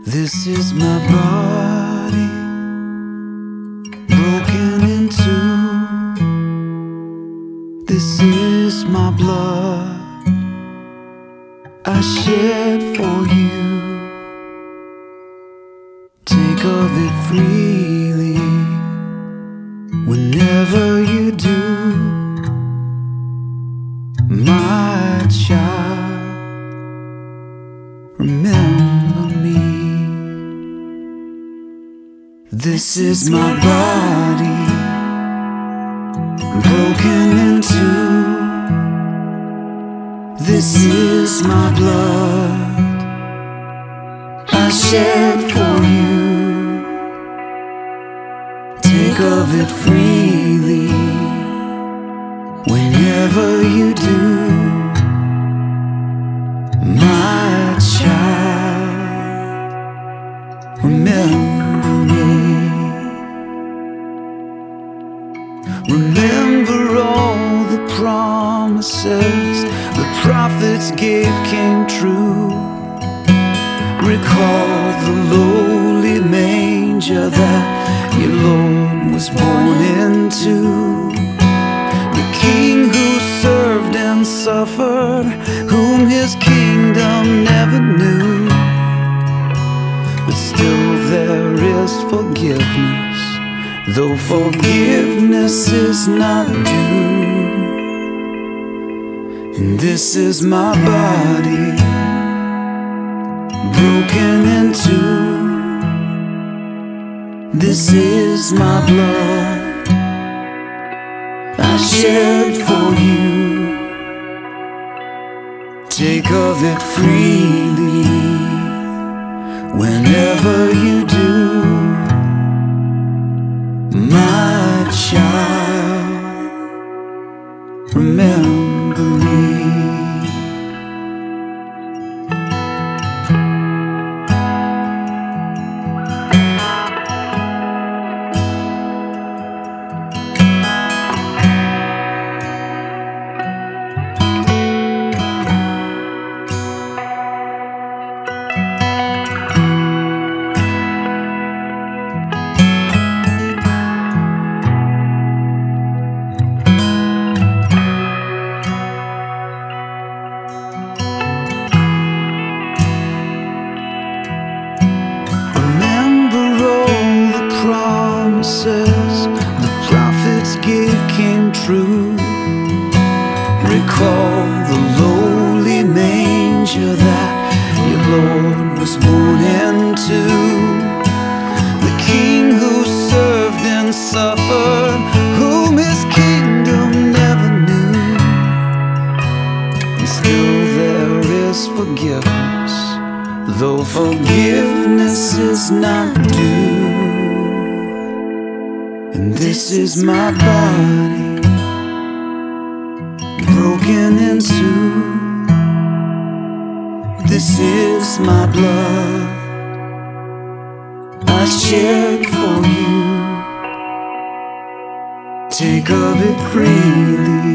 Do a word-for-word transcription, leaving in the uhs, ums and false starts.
This is my body broken in two. This is my blood I shed for you. Take of it freely whenever you do, my child. Remember me. This is my body broken in two. This is my blood I shed for you. Take of it freely whenever you do, my child. Remember me. Remember all the promises the prophets gave came true. Recall the lowly manger that your Lord was born into. The King who served and suffered, whom his kingdom never knew. But still there is forgiveness, though forgiveness is not due. And this is my body broken in two. This is my blood I shed for you. Take of it freely whenever you do, my child. Remember me. The prophets gave came true. Recall the lowly manger that your Lord was born into. The King who served and suffered, whom his kingdom never knew. And still there is forgiveness, though forgiveness is not due. And this is my body broken in two. This is my blood I shed for you. Take of it freely